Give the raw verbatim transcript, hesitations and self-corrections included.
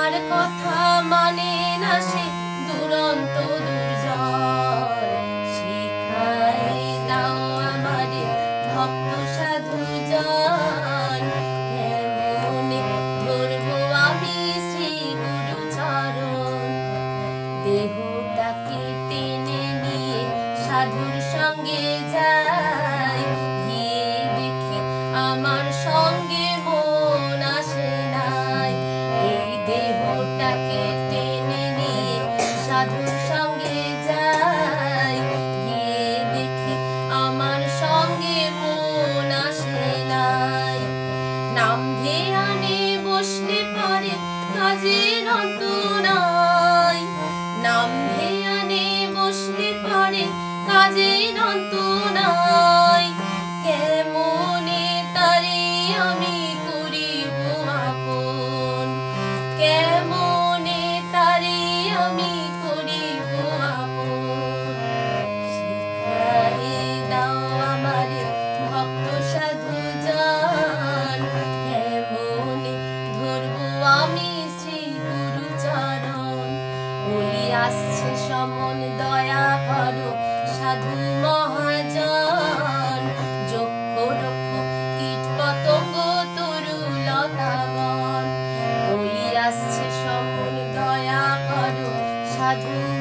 আমার কথা মানে না সে দুরন্ত দুর্জন, শিখাই দাও আমারে ভক্ত সাধুজন, কেমনে ধরবো আমি শ্রী গুরু চরণ। দেহটাকে টেনে নিয়ে সাধুর সঙ্গে যাই, গিয়ে দেখি আমার সঙ্গে মন আসে নাই। এই দেহটাকে টেনে নিয়ে সাধুর সঙ্গে যাই, গিয়ে দেখি আমার সঙ্গে মন আসে নাই। নাম ধ্যানে বসলে পরে কাজের অন্ত নাই, নাম ধ্যানে বসলে পরে কাজের অন্ত নাই। কেমনে তারে আমি করিব আপন, কেমনে তারে আমি করিব আপন। শিখাই দাও আমারে ভক্ত সাধুজন, কেমনে ধরবো আমি শ্রী গুরু চরণ। বলি আসছে সমন দয়া করো সাধু মহাজন, যক্ষ রক্ষ কীট পতঙ্গ তরু লতাবন। বলি আসছে সমন দয়া করো সাধু